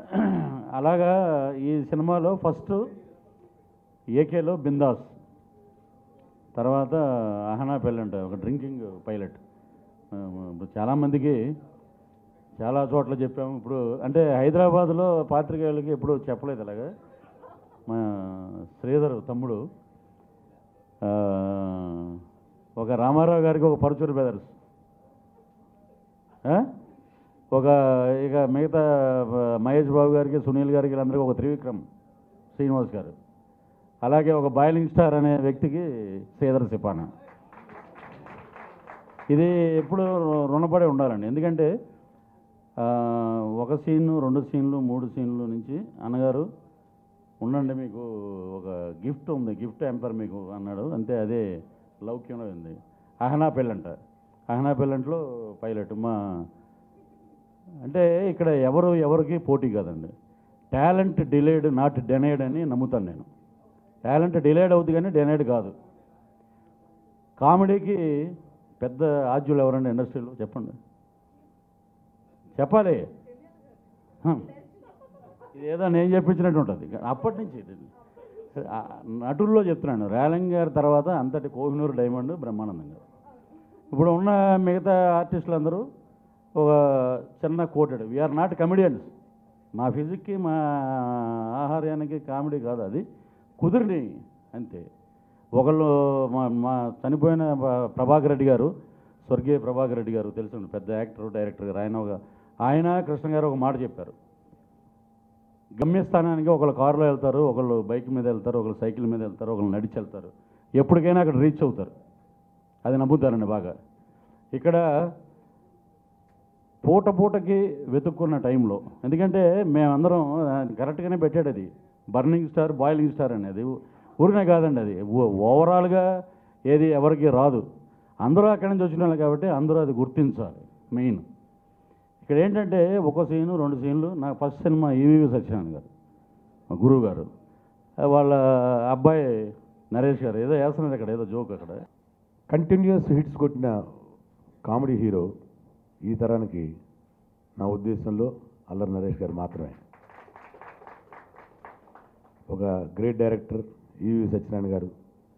అలాగా ఈ సినిమాలో ఫస్ట్ ఏకేలో బిందాస్, తర్వాత అహనా పెళ్ళంట ఒక డ్రింకింగ్ పైలట్. ఇప్పుడు చాలామందికి చాలా చోట్ల చెప్పాము. ఇప్పుడు అంటే హైదరాబాద్లో పాత్రికేయులకి ఎప్పుడు చెప్పలేదు అలాగా. మా శ్రీధర్ తమ్ముడు ఒక రామారావు గారికి ఒక పరుచూరు బ్రదర్స్, ఒక ఇక మిగతా మహేష్ బాబు గారికి, సునీల్ గారికి, వీళ్ళందరికీ ఒక త్రివిక్రమ్ శ్రీనివాస్ గారు, అలాగే ఒక బాయిలింగ్ స్టార్ అనే వ్యక్తికి శ్రీధర్ సిపానా. ఇది ఎప్పుడు రుణపడి ఉండాలండి. ఎందుకంటే ఒక సీను, 2 సీన్లు, 3 సీన్లు నుంచి అన్నగారు ఉండండి, మీకు ఒక గిఫ్ట్ ఉంది, గిఫ్ట్ ఎంపర్ మీకు అన్నాడు. అంతే, అదే లౌక్యంలో ఉంది. అహనా పెళ్ళంట, అహనా పెళ్ళంట్లో పైలట్. అంటే ఇక్కడ ఎవరికి పోటీ కాదండి. టాలెంట్ డిలేడ్ నాట్ డెనైడ్ అని నమ్ముతాను నేను. టాలెంట్ డిలేడ్ అవుతుంది కానీ డెనైడ్ కాదు. కామెడీకి పెద్ద ఆద్యులు ఎవరండి ఇండస్ట్రీలో? చెప్పండి, చెప్పాలి. ఇది ఏదో నేను చెప్పించినట్టు ఉంటుంది. అప్పటి నుంచి నటుల్లో చెప్తున్నాను. రేలంగ్ గారి తర్వాత అంతటి కోహినూరు డైమండ్ బ్రహ్మానందం గారు. ఇప్పుడు ఉన్న మిగతా ఆర్టిస్టులు అందరూ ఒక చిన్న కోటెడ్, వీఆర్ నాట్ కమెడియన్స్. మా ఫిజిక్కి, మా ఆహార్యానికి కామెడీ కాదు, అది కుదిరిని అంతే. ఒకళ్ళు మా చనిపోయిన ప్రభాకర్ రెడ్డి గారు, స్వర్గీయ ప్రభాకర్ రెడ్డి గారు తెలుసు, పెద్ద యాక్టర్, డైరెక్టర్ గారు. ఆయన కృష్ణ గారు ఒక మాట చెప్పారు. గమ్యస్థానానికి ఒకళ్ళు కారులో వెళ్తారు, ఒకళ్ళు బైక్ మీద వెళ్తారు, ఒకళ్ళు సైకిల్ మీద వెళ్తారు, ఒకళ్ళు నడిచి వెళ్తారు. ఎప్పటికైనా అక్కడ రీచ్ అవుతారు. అది నమ్ముతారండి బాగా. ఇక్కడ పూటకి వెతుక్కున్న టైంలో, ఎందుకంటే మేమందరం కరెక్ట్గానే పెట్టాడు. అది బర్నింగ్ స్టార్, బాయిలింగ్ స్టార్ అనేది ఊరినే కాదండి. అది ఓవరాల్గా ఏది ఎవరికి రాదు. అందరూ అక్కడి నుంచి వచ్చిన వాళ్ళు కాబట్టి అందరూ అది గుర్తించాలి మెయిన్. ఇక్కడ ఏంటంటే ఒక సీను, 2 సీన్లు. నాకు ఫస్ట్ సినిమా ఈవీవి సత్యనారాయణ గారు, మా గురువు గారు, వాళ్ళ అబ్బాయి నరేష్ గారు ఏదో వేస్తున్నారు అక్కడ, ఏదో జోక్ అక్కడ. కంటిన్యూస్ హిట్స్ కొట్టిన కామెడీ హీరో ఈ తరానికి నా ఉద్దేశంలో అల్లరి నరేష్ గారు మాత్రమే. ఒక గ్రేట్ డైరెక్టర్ ఈవీవి సత్యనారాయణ గారు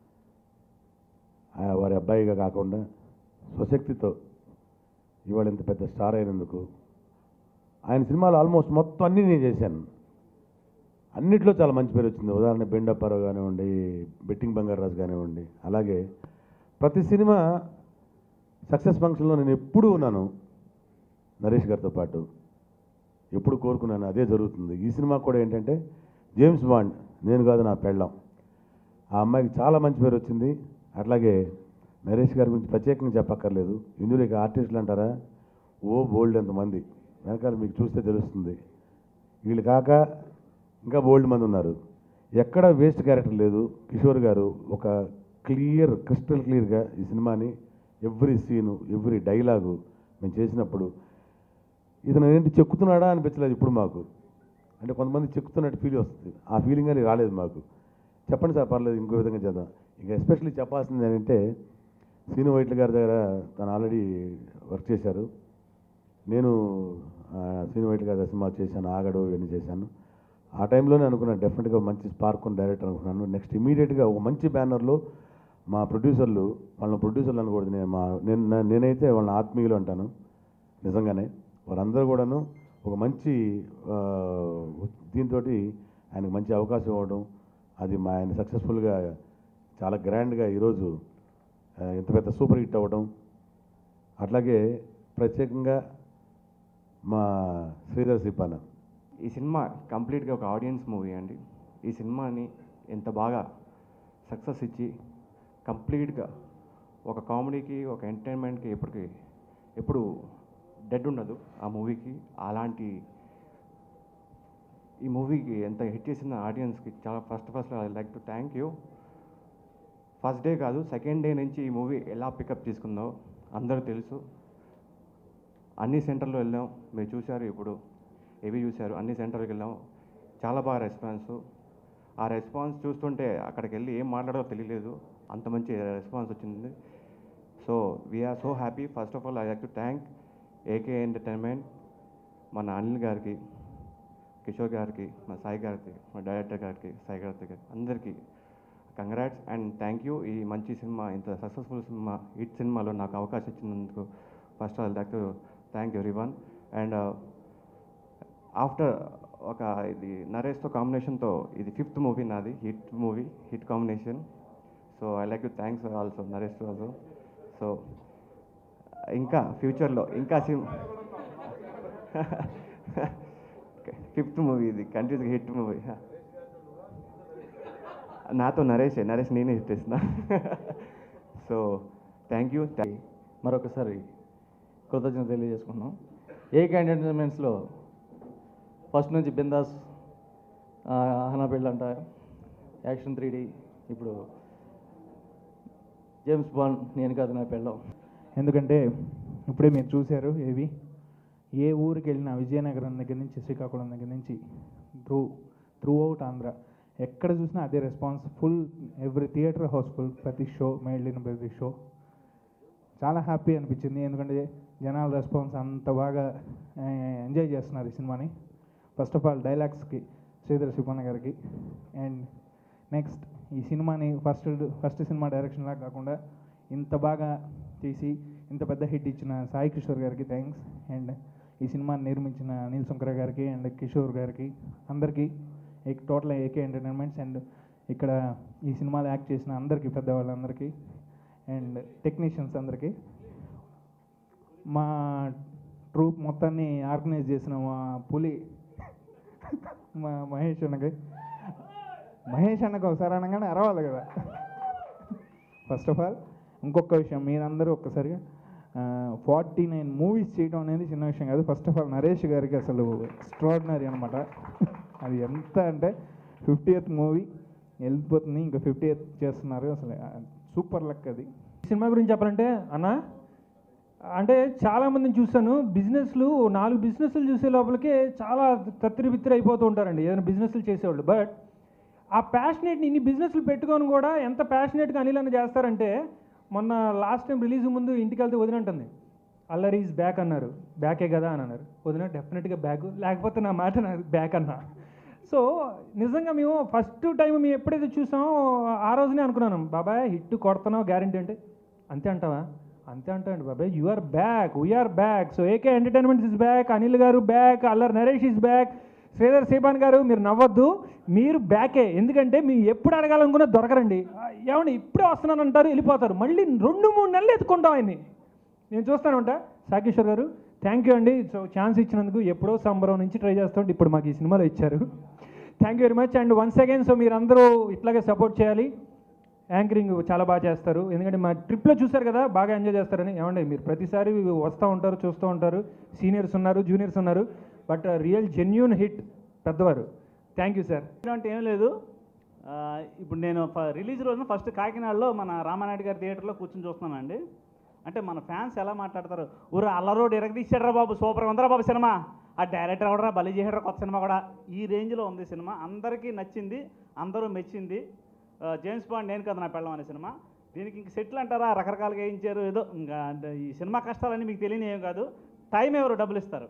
వారి అబ్బాయిగా కాకుండా స్వశక్తితో ఇవాళ ఇంత పెద్ద స్టార్ అయినందుకు, ఆయన సినిమాలు ఆల్మోస్ట్ మొత్తం అన్నీ నేను చేశాను. అన్నిట్లో చాలా మంచి పేరు వచ్చింది. ఉదాహరణ బెండప్పారావు కానివ్వండి, బెట్టింగ్ బంగారాజు కానివ్వండి. అలాగే ప్రతి సినిమా సక్సెస్ ఫంక్షన్లో నేను ఎప్పుడూ ఉన్నాను నరేష్ గారితో పాటు. ఎప్పుడు కోరుకున్నాను అదే జరుగుతుంది. ఈ సినిమా కూడా ఏంటంటే జేమ్స్ బాండ్, నేను కాదు నా పెళ్ళాం. ఆ అమ్మాయికి చాలా మంచి పేరు వచ్చింది. అట్లాగే నరేష్ గారి గురించి ప్రత్యేకంగా చెప్పక్కర్లేదు. ఇందులో ఇక ఆర్టిస్టులు అంటారా, బోల్డ్ ఎంతమంది వెనకాల మీకు చూస్తే తెలుస్తుంది. వీళ్ళు కాక ఇంకా బోల్డ్ మంది ఉన్నారు. ఎక్కడ వేస్ట్ క్యారెక్టర్ లేదు. కిషోర్ గారు ఒక క్రిస్టల్ క్లియర్గా ఈ సినిమాని ఎవ్రీ సీను, ఎవ్రీ డైలాగు మేము చేసినప్పుడు ఇతను ఏంటి చెక్కుతున్నాడా అనిపించలేదు ఇప్పుడు మాకు. అంటే కొంతమంది చెక్కుతున్నట్టు ఫీల్ వస్తుంది. ఆ ఫీలింగ్ అని రాలేదు మాకు. చెప్పండి సార్, పర్లేదు, ఇంకో విధంగా చేద్దాం. ఇంకా ఎస్పెషల్లీ చెప్పాల్సింది ఏంటంటే శ్రీను వైట్ల గారి దగ్గర తను ఆల్రెడీ వర్క్ చేశారు. నేను శ్రీను వైట్ల గారి సినిమా చేశాను, ఆగడు ఇవన్నీ చేశాను. ఆ టైంలోనే అనుకున్నాను డెఫినెట్గా మంచి స్పార్క్ ఉన్న డైరెక్టర్ అనుకున్నాను. నెక్స్ట్ ఇమీడియట్గా ఒక మంచి బ్యానర్లో మా ప్రొడ్యూసర్లు, ప్రొడ్యూసర్లు అనకూడదు, నేనైతే వాళ్ళని ఆత్మీయులు అంటాను. నిజంగానే వాళ్ళందరూ కూడాను ఒక మంచి దీంతో ఆయనకు మంచి అవకాశం ఇవ్వడం, అది ఆయన సక్సెస్ఫుల్గా చాలా గ్రాండ్గా ఈరోజు ఇంత పెద్ద సూపర్ హిట్ అవ్వడం. అట్లాగే ప్రత్యేకంగా మా శ్రీధర్ సిపానా. ఈ సినిమా కంప్లీట్గా ఒక ఆడియన్స్ మూవీ అండి. ఈ సినిమాని ఎంత బాగా సక్సెస్ ఇచ్చి కంప్లీట్గా ఒక కామెడీకి, ఒక ఎంటర్టైన్మెంట్కి ఎప్పుడు డెడ్ ఉండదు ఆ మూవీకి. అలాంటి ఈ మూవీకి ఎంత హిట్ చేసిన ఆడియన్స్కి చాలా first I like to thank you. First day కాదు, సెకండ్ డే నుంచి ఈ మూవీ ఎలా పికప్ తీసుకుందో అందరూ తెలుసు. అన్ని సెంటర్లో వెళ్ళాం, మీరు చూశారు, ఇప్పుడు చూశారు, అన్ని సెంటర్కి వెళ్ళాం. చాలా బాగా రెస్పాన్స్. ఆ రెస్పాన్స్ చూస్తుంటే అక్కడికి వెళ్ళి ఏం మాట్లాడాలో తెలియలేదు, అంత మంచి రెస్పాన్స్ వచ్చింది. So we're so happy. First of all I like to thank AK entertainment, మన అనిల్ గారికి, కిషోర్ గారికి, మా సాయి గారికి, మా డైరెక్టర్ గారికి, సాయి గారికి అందరికీ కంగ్రాట్స్ అండ్ థ్యాంక్ యూ. ఈ మంచి సినిమా, ఇంత సక్సెస్ఫుల్ సినిమా, హిట్ సినిమాలో నాకు అవకాశం ఇచ్చినందుకు first all thank everyone. And after ఒక ఇది నరేష్తో కాంబినేషన్తో ఇది 5th మూవీ నాది, hit combination. So I like to thanks also Naresh also. So ఇంకా ఫ్యూచర్లో ఇంకా 5th మూవీ ఇది కంటిన్యూస్గా హిట్ మూవీ. నాతో నరేష్ నేనే హిట్ చేసిన. So thank you. మరొకసారి కృతజ్ఞత తెలియజేసుకున్నాం. ఏకే ఎంటర్టైన్మెంట్స్లో ఫస్ట్ నుంచి బిందాస్, హనా పెళ్ళంట, యాక్షన్ 3D, ఇప్పుడు జేమ్స్ బాండ్, నేను కాదు నా పెళ్ళం. ఎందుకంటే ఇప్పుడే మీరు చూశారు, ఏ ఊరికి వెళ్ళినా విజయనగరం దగ్గర నుంచి శ్రీకాకుళం దగ్గర నుంచి త్రూ అవుట్ ఆంధ్ర ఎక్కడ చూసినా అదే response. Full every theatre housefull, ప్రతి షో మేల్డిన ప్రతి షో చాలా హ్యాపీ అనిపించింది. ఎందుకంటే జనాల రెస్పాన్స్ అంత బాగా ఎంజాయ్ చేస్తున్నారు ఈ సినిమాని. ఫస్ట్ ఆఫ్ ఆల్ డైలాగ్స్కి శ్రీధర్ శివన్న గారికి, అండ్ నెక్స్ట్ ఈ సినిమాని ఫస్ట్ సినిమా డైరెక్షన్లా కాకుండా ఇంత బాగా తీసి ఇంత పెద్ద హిట్ ఇచ్చిన సాయి కిషోర్ గారికి థ్యాంక్స్. అండ్ ఈ సినిమాని నిర్మించిన అనిల్ శంకర్ గారికి అండ్ కిషోర్ గారికి అందరికీ, టోటల్ ఏకే ఎంటర్టైన్మెంట్స్ అండ్ ఇక్కడ ఈ సినిమాలో యాక్ట్ చేసిన అందరికీ, పెద్దవాళ్ళందరికీ అండ్ టెక్నీషియన్స్ అందరికీ, మా ట్రూప్ మొత్తాన్ని ఆర్గనైజ్ చేసిన మా పులి మా మహేష్ అన్నకి ఒకసారి అనగానే అరవాలి కదా. ఫస్ట్ ఆఫ్ ఆల్ ఇంకొక విషయం, మీరందరూ ఒక్కసారిగా 49 మూవీస్ చేయడం అనేది చిన్న విషయం కాదు. ఫస్ట్ ఆఫ్ ఆల్ నరేష్ గారికి అసలు ఎక్స్ట్రాడినరీ అనమాట. అది ఎంత అంటే 50th మూవీ వెళ్ళిపోతుంది, ఇంకా 50th చేస్తున్నారు, అసలు సూపర్ లక్. అది సినిమా గురించి చెప్పాలంటే అన్న, అంటే చాలామందిని చూశాను, 4 బిజినెస్లు చూసే లోపలికే చాలా బిత్తిరి అయిపోతూ ఉంటారండి ఏదైనా బిజినెస్లు చేసేవాళ్ళు. బట్ ఆ ప్యాషనేట్ని ఇన్ని బిజినెస్లు పెట్టుకొని కూడా ఎంత ప్యాషనేట్గా అనిల్ చేస్తారంటే, మొన్న లాస్ట్ టైం రిలీజ్ ముందు ఇంటికి వెళ్తే వదినంటుంది, అల్లరి ఈజ్ బ్యాక్ అన్నారు. బ్యాకే కదా అని అన్నారు. వదిన డెఫినెట్గా బ్యాక్, లేకపోతే నా మాట నాకు బ్యాక్ అన్నా. సో నిజంగా మేము ఫస్ట్ టైం మేము ఎప్పుడైతే చూసామో ఆ రోజునే అనుకున్నాను, బాబాయ్ హిట్ కొడుతున్నావు గ్యారంటీ అంటే. అంతే అంటావా? అంతే అంటాండి బాబాయ్, you are back, we're back. So AK entertainments is back, Anil గారు back, Allari Naresh is back, Sridhar Sivan గారు మీరు నవ్వద్దు, మీరు బ్యాకే. ఎందుకంటే మీరు ఎప్పుడు అడగాలనుకున్నా దొరకరండి. ఏమండి ఇప్పుడే వస్తున్నానంటారు, వెళ్ళిపోతారు, మళ్ళీ 2-3 నెలలు ఎత్తుకుంటాం ఆయన్ని. నేను చూస్తానంట. సాకిషోర్ గారు థ్యాంక్ యూ అండి. సో ఛాన్స్ ఇచ్చినందుకు. ఎప్పుడో సంబరం నుంచి ట్రై చేస్తుంటే ఇప్పుడు మాకు ఈ సినిమాలో ఇచ్చారు. Thank you very much. And once again, so మీరందరూ ఇట్లాగే సపోర్ట్ చేయాలి. యాంకరింగ్ చాలా బాగా చేస్తారు, ఎందుకంటే మా ట్రిప్లో చూశారు కదా బాగా ఎంజాయ్ చేస్తారని. ఏమండి మీరు ప్రతిసారి వస్తూ ఉంటారు, చూస్తూ ఉంటారు, సీనియర్స్ ఉన్నారు, జూనియర్స్ ఉన్నారు, బట్ రియల్ జెన్యూన్ హిట్ పెద్దవారు. Thank you sir. అంటే ఏం లేదు, ఇప్పుడు నేను రిలీజ్ రోజున ఫస్ట్ కాకినాడలో మన రామానాయుడు గారి థియేటర్లో కూర్చొని చూస్తున్నానండి. అంటే మన ఫ్యాన్స్ ఎలా మాట్లాడతారు, ఊరు అల్లరోడ్ ఎరగదీశాడరా బాబు, సూపర్ ఉందరా బాబు సినిమా, ఆ డైరెక్టర్ ఎవడరా బలి చేసాడరా, కొత్త సినిమా కూడా, ఈ రేంజ్లో ఉంది సినిమా. అందరికీ నచ్చింది, అందరూ మెచ్చింది. జేమ్స్ బాండ్, నేను కదా నా పెళ్ళం అనే సినిమా. దీనికి ఇంక సెట్లు అంటారా, రకరకాలుగా వేయించారు ఏదో. ఇంకా ఈ సినిమా కష్టాలన్నీ మీకు తెలియని ఏం కాదు. టైం ఎవరు డబ్బులు ఇస్తారు,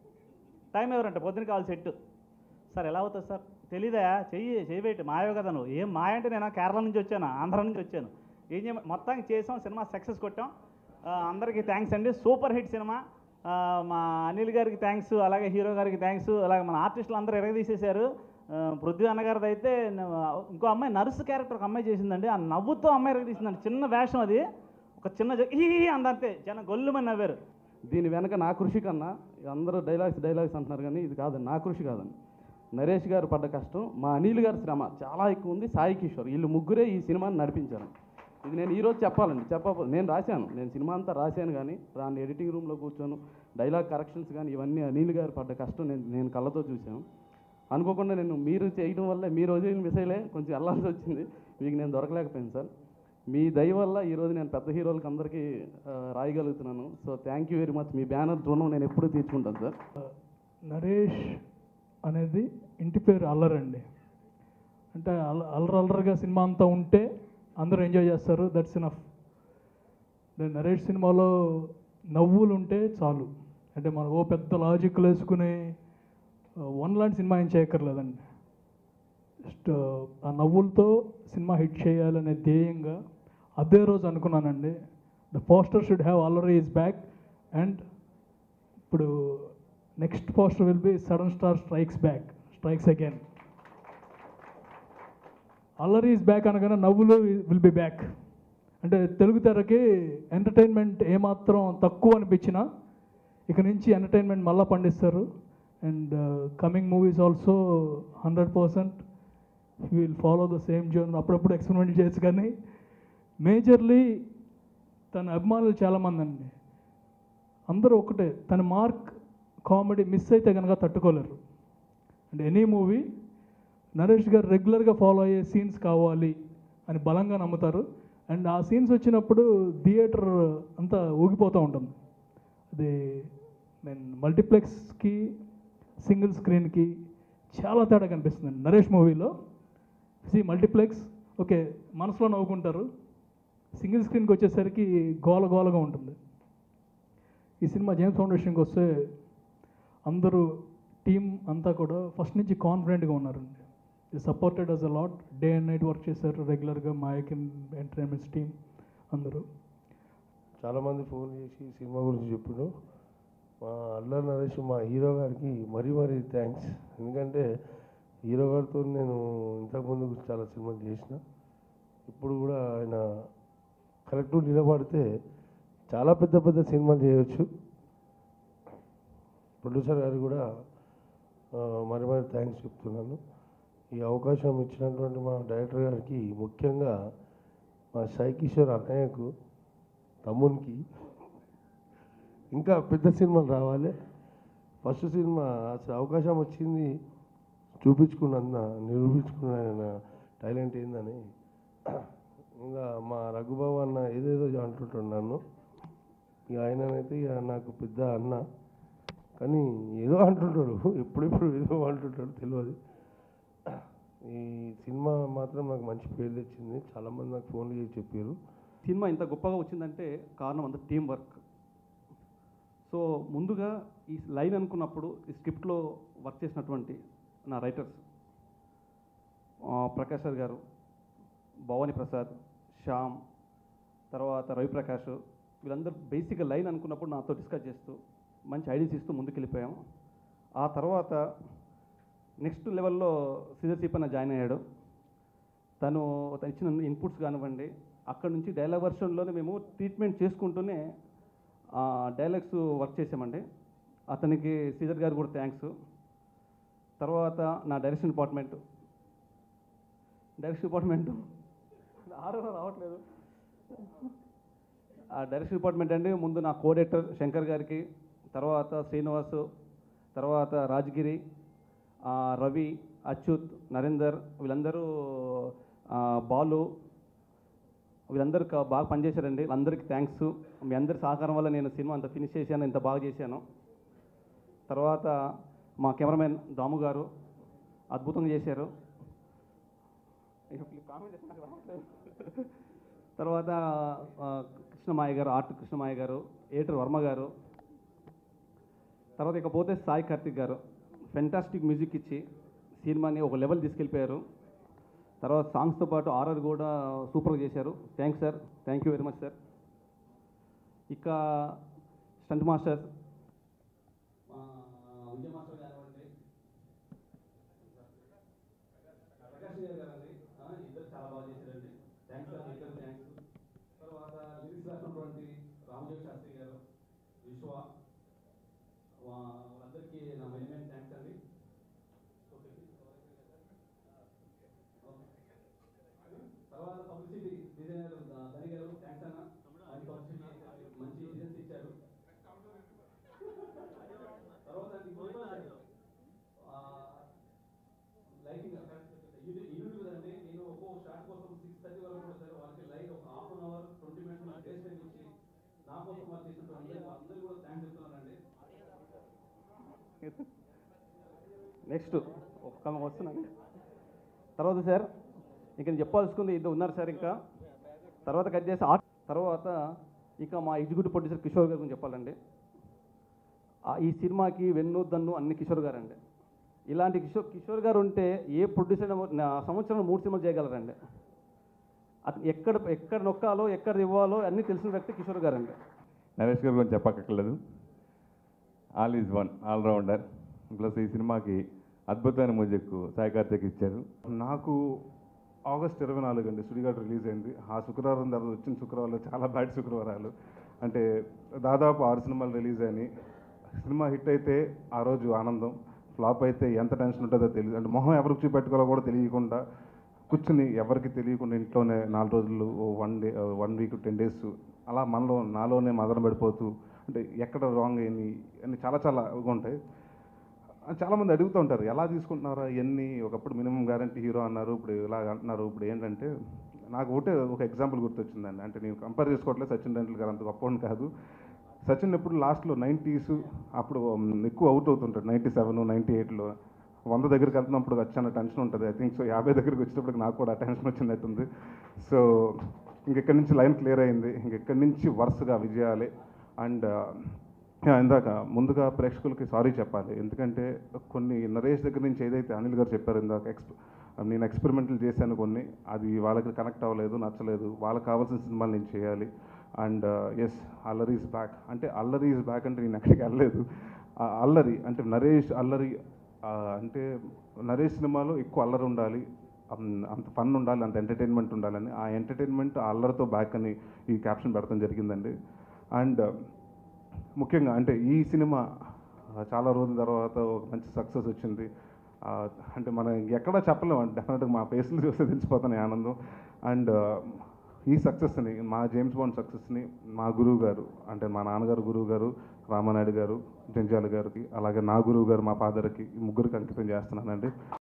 టైం ఎవరంటే పొద్దున కావాలి సెట్. సార్ ఎలా అవుతుంది సార్, తెలీదా, చెయ్యి మాయో కదా నువ్వు. ఏం మాయ అంటే నేను కేరళ నుంచి వచ్చాను, ఆంధ్ర నుంచి వచ్చాను, ఏం మొత్తానికి చేసాం, సినిమా సక్సెస్ కొట్టాం. అందరికీ థ్యాంక్స్ అండి, సూపర్ హిట్ సినిమా. మా అనిల్ గారికి థ్యాంక్స్, అలాగే హీరో గారికి థ్యాంక్స్, అలాగే మన ఆర్టిస్టులు అందరూ ఎరగదీసేశారు. పృథ్వీ అన్నగారిది అయితే ఇంకో అమ్మాయి నర్సు క్యారెక్టర్ ఒక అమ్మాయి చేసిందండి, ఆ నవ్వుతో అమ్మాయి ఎరగదీసిందండి. చిన్న వేషం అది, ఒక చిన్న అందంతే, జనం గొల్లుమని నవ్వారు. దీని వెనక నా కృషి కన్నా, అందరూ డైలాగ్స్ అంటున్నారు కానీ ఇది కాదు, నా కృషి కాదండి. నరేష్ గారు పడ్డ కష్టం, మా అనిల్ గారి శ్రమ చాలా ఎక్కువ ఉంది, సాయి కిషోర్, వీళ్ళు ముగ్గురే ఈ సినిమాని నడిపించారు. ఇది నేను ఈరోజు చెప్పాలండి, నేను రాశాను, నేను సినిమా అంతా రాశాను, కానీ దాన్ని ఎడిటింగ్ రూమ్లో కూర్చొని డైలాగ్ కరెక్షన్స్ కానీ ఇవన్నీ అనిల్ గారు పడ్డ కష్టం నేను కళ్ళతో చూశాను. అనుకోకుండా మీరు చేయడం వల్ల మీరు వదిలిన మిసైలే కొంచెం వెళ్ళాల్సి వచ్చింది, మీకు నేను దొరకలేకపోయాను సార్. మీ దయ వల్ల ఈరోజు నేను పెద్ద హీరోలకి అందరికీ రాయగలుగుతున్నాను. So thank you very much. మీ బ్యానర్ రుణం నేను ఎప్పుడూ తీర్చుకుంటాను సార్. నరేష్ అనేది ఇంటి పేరు అల్లరండి, అంటే అల్లరగా సినిమా అంతా ఉంటే అందరూ ఎంజాయ్ చేస్తారు, దట్స్ ఇనఫ్. నరేష్ సినిమాలో నవ్వులు ఉంటే చాలు, అంటే మనం పెద్ద లాజిక్లు వేసుకుని వన్ లాంటి సినిమా ఏం చేయక్కర్లేదండి. జస్ట్ ఆ నవ్వులతో సినిమా హిట్ చేయాలనే ధ్యేయంగా అదే రోజు అనుకున్నానండి. The poster should have Allari is back and ఇప్పుడు next poster will be sudden star strikes again. Allari is back అనగానే నవ్వులు విల్ బి బ్యాక్. అంటే తెలుగు తెరకి ఎంటర్టైన్మెంట్ ఏమాత్రం తక్కువ అనిపించినా ఇక నుంచి ఎంటర్టైన్మెంట్ మళ్ళీ పండిస్తారు. And coming movies also 100% will follow the same zone. అప్పుడప్పుడు ఎక్స్పెరిమెంట్ చేయొచ్చు కానీ మేజర్లీ తన అభిమానులు చాలామంది అండి, అందరూ ఒకటే, తన మార్క్ కామెడీ మిస్ అయితే కనుక తట్టుకోలేరు. అండ్ ఎనీ మూవీ నరేష్ గారు రెగ్యులర్గా ఫాలో అయ్యే సీన్స్ కావాలి అని బలంగా నమ్ముతారు. అండ్ ఆ సీన్స్ వచ్చినప్పుడు థియేటర్ అంతా ఊగిపోతూ ఉంటుంది. అది నేను మల్టీప్లెక్స్కి సింగిల్ స్క్రీన్కి చాలా తేడా కనిపిస్తుందండి నరేష్ మూవీలో. మల్టీప్లెక్స్ ఓకే మనసులో నవ్వుకుంటారు, సింగిల్ స్క్రీన్కి వచ్చేసరికి గోలగా ఉంటుంది. ఈ సినిమా జేమ్స్ ఫౌండేషన్కి వస్తే అందరూ టీం అంతా కూడా ఫస్ట్ నుంచి కాన్ఫిడెంట్గా ఉన్నారండి. Supported us a lot, day and night work చేశారు రెగ్యులర్గా మాయక్ ఎంటర్టైన్మెంట్స్ టీం అందరూ. చాలామంది ఫోన్ చేసి సినిమా గురించి చెప్పారు. మా అల్లరి నరేష్ మా హీరో గారికి మరీ థ్యాంక్స్. ఎందుకంటే హీరో గారితో నేను ఇంతకుముందు చాలా సినిమాలు చేసిన, ఇప్పుడు కూడా ఆయన కరెక్ట్గా నిలబడితే చాలా పెద్ద సినిమాలు చేయవచ్చు. ప్రొడ్యూసర్ గారికి కూడా మరీ థ్యాంక్స్ చెప్తున్నాను. ఈ అవకాశం ఇచ్చినటువంటి మా డైరెక్టర్ గారికి, ముఖ్యంగా మా సాయి కిషోర్ అన్నయ్యకు, తమ్మునికి ఇంకా పెద్ద సినిమాలు రావాలి. ఫస్ట్ సినిమా అసలు అవకాశం వచ్చింది, నిరూపించుకున్న ఆయన టాలెంట్ ఏందని. ఇంకా మా రఘుబాబు అన్న ఏదేదో అంటుంటాడు నన్ను, ఇక ఆయననైతే ఇక నాకు పెద్ద అన్న, కానీ ఏదో అంటుంటాడు, ఎప్పుడెప్పుడు ఏదో అంటుంటాడు తెలియదు. ఈ సినిమా మాత్రం నాకు మంచి పేరు తెచ్చింది. చాలామంది నాకు ఫోన్లు చేసి చెప్పారు. సినిమా ఇంత గొప్పగా వచ్చిందంటే కారణం అంతా టీం వర్క్. సో ముందుగా ఈ లైన్ అనుకున్నప్పుడు ఈ స్క్రిప్ట్లో వర్క్ చేసినటువంటి నా రైటర్స్ ప్రకాష్ సార్ గారు, భవానీ ప్రసాద్, శ్యామ్, తర్వాత రవిప్రకాష్, వీళ్ళందరూ బేసిక్గా లైన్ అనుకున్నప్పుడు నాతో డిస్కస్ చేస్తూ మంచి ఐడియాస్ ఇస్తూ ముందుకు వెళ్ళిపోయాం. ఆ తర్వాత నెక్స్ట్ లెవెల్లో సిజర్సీపన్న జాయిన్ అయ్యాడు. తను ఇచ్చిన ఇన్పుట్స్ కానివ్వండి, అక్కడ నుంచి డైలాగ్ వర్షన్లోనే మేము ట్రీట్మెంట్ చేసుకుంటూనే డైలాగ్స్ వర్క్ చేసామండి. అతనికి సిజర్ గారు కూడా థ్యాంక్స్. తర్వాత నా డైరెక్షన్ డిపార్ట్మెంట్ రావట్లేదు. ఆ డైరెక్షన్ డిపార్ట్మెంట్ అండి, ముందు నా కోడైరెక్టర్ శంకర్ గారికి, తర్వాత శ్రీనివాసు, తర్వాత రాజగిరి, రవి, అచ్యుత్, నరేందర్, వీళ్ళందరూ బాలు, వీళ్ళందరూ బాగా పనిచేశారండి. అందరికీ థ్యాంక్స్. మీ అందరి సహకారం వల్ల నేను సినిమా అంత ఫినిష్ చేశాను, ఇంత బాగా చేశాను. తర్వాత మా కెమెరామెన్ దాము గారు అద్భుతంగా చేశారు. తర్వాత కృష్ణమాయ గారు, ఆర్ట్ కృష్ణమాయ గారు, ఎడిటర్ వర్మ గారు, తర్వాత ఇకపోతే సాయి కార్తిక్ గారు ఫెంటాస్టిక్ మ్యూజిక్ ఇచ్చి సినిమాని ఒక లెవెల్ తీసుకెళ్ళిపోయారు. తర్వాత సాంగ్స్తో పాటు ఆర్ఆర్ కూడా సూపర్గా చేశారు. Thanks sir, thank you very much sir. ఇక స్టంట్ మాస్టర్ విజయ మాస్టర్ కానివ్వండి, ప్రకాష్ గారు కానివ్వండి, ఇద్దరు చాలా బాగా చేశారండి. థ్యాంక్స్ సార్, ఇద్దరు థ్యాంక్స్. తర్వాత లిరిక్స్ రాసినటువంటి రామజోగి శాస్త్రి గారు, విశ్వ, వాళ్ళందరికీ నా మెయిన్ థ్యాంక్స్ అండి. తర్వాత పబ్లిసిటీ డిజైనర్ ధని గారు, థ్యాంక్స్ అన్న. ఆయన పబ్లిసిటీ మంచి డిజైన్స్ ఇచ్చారు. తర్వాత లైటింగ్ యూనిట్ కదండి, నేను ఒక్కో షాట్ కోసం 6:30 వరకు కూడా సార్ వాళ్ళకి లైట్ ఒక ½ an hour 20 minutes dress time ఇచ్చి నా కోసం వర్క్ చేసినట్టు అందరూ కూడా థ్యాంక్స్ చెప్తున్నానండి. నెక్స్ట్ వస్తున్నాను. తర్వాత సార్ ఇంకా నేను చెప్పాల్సుకుంది ఇద్దరు ఉన్నారు సార్. ఇంకా తర్వాత కట్ చేసి తర్వాత ఇక మా ఎగ్జిక్యూటివ్ ప్రొడ్యూసర్ కిషోర్ గారి గురించి చెప్పాలండి. ఈ సినిమాకి వెన్ను దన్ను అన్ని కిషోర్ గారండి. ఇలాంటి కిషోర్ గారు ఉంటే ఏ ప్రొడ్యూసర్ సంవత్సరంలో 3 సినిమాలు చేయగలరండి. ఎక్కడ నొక్కాలో ఎక్కడ ఇవ్వాలో అన్నీ తెలిసిన వ్యక్తి కిషోర్ గారు అండి. నరేష్ గారి గురించి చెప్పక్కర్లేదు. All is one, allrounder. Plus ఈ సినిమాకి అద్భుతమైన మ్యూజిక్ సాయి కార్తిక్ ఇచ్చారు. నాకు ఆగస్ట్ 24 అండి సుడిగాడు రిలీజ్ అయింది. ఆ శుక్రవారం తర్వాత వచ్చిన శుక్రవారాలు చాలా బ్యాడ్ శుక్రవారాలు. అంటే దాదాపు 6 సినిమాలు రిలీజ్ అయినాయి. సినిమా హిట్ అయితే ఆ రోజు ఆనందం, ఫ్లాప్ అయితే ఎంత టెన్షన్ ఉంటుందో తెలియదు. అంటే మొహం ఎవరికి చూపెట్టుకోవాలో కూడా తెలియకుండా కూర్చుని ఎవరికి తెలియకుండా ఇంట్లోనే 4 రోజులు, 1 వీక్ 10 డేస్ అలా నాలోనే మదన పడిపోతూ, అంటే ఎక్కడ రాంగ్ అని చాలా ఉంటాయి. చాలామంది అడుగుతూ ఉంటారు ఎలా తీసుకుంటున్నారా ఇవన్నీ, ఒకప్పుడు మినిమం గ్యారంటీ హీరో అన్నారు, ఇప్పుడు ఇలా అంటున్నారు. ఇప్పుడు ఏంటంటే నాకు ఒక ఎగ్జాంపుల్ గుర్తొచ్చిందండి. అంటే నేను కంపేర్ చేసుకోవట్లేదు, సచిన్ టెండూల్కర్ అంత గొప్పవాడిని కాదు. సచిన్ ఎప్పుడు లాస్ట్లో 90s అప్పుడు ఎక్కువ అవుట్ అవుతుంటాడు. 97, 98లో 100 దగ్గరికి వెళ్తున్నప్పుడు వచ్చిన టెన్షన్ ఉంటుంది. ఐ థింక్ సో 50 దగ్గరికి వచ్చేటప్పటికి నాకు కూడా టెన్షన్ వచ్చినట్టుంది. సో ఇంకెక్కడి నుంచి లైన్ క్లియర్ అయింది. ఇంకెక్కడి నుంచి వరుసగా విజయాలే. అండ్ ఇందాక ముందుగా ప్రేక్షకులకి సారీ చెప్పాలి. ఎందుకంటే కొన్ని నరేష్ దగ్గర నుంచి ఏదైతే అనిల్ గారు చెప్పారు ఇందాక, నేను ఎక్స్పెరిమెంటల్ చేశాను కొన్ని, అది వాళ్ళకి కనెక్ట్ అవ్వలేదు, నచ్చలేదు. వాళ్ళకి కావాల్సిన సినిమాలు నేను చేయాలి. And yes, Allari is back. అంటే అల్లరి ఈజ్ బ్యాక్ అంటే నేను ఎక్కడికి వెళ్ళలేదు. అల్లరి అంటే నరేష్ అల్లరి అంటే నరేష్ సినిమాలో ఎక్కువ అల్లరి ఉండాలి, అంత ఫన్ ఉండాలి, అంత ఎంటర్టైన్మెంట్ ఉండాలని, ఆ ఎంటర్టైన్మెంట్ అల్లరితో బ్యాక్ అని ఈ క్యాప్షన్ పెడతాం జరిగిందండి. అండ్ ముఖ్యంగా అంటే ఈ సినిమా చాలా రోజుల తర్వాత ఒక మంచి సక్సెస్ వచ్చింది. అంటే మనం ఎక్కడా చెప్పలేము, డెఫినెట్గా మా ఫేస్లు చూస్తే తెలిసిపోతాను ఆనందం. అండ్ ఈ సక్సెస్ని, మా జేమ్స్ బాండ్ సక్సెస్ని మా గురువు గారు, అంటే మా నాన్నగారు గురువు గారు రామానాయుడు గారు, జంజాల గారికి, అలాగే నా గురువు గారు మా ఫాదర్కి, ఈ ముగ్గురికి అంకితం చేస్తున్నానండి.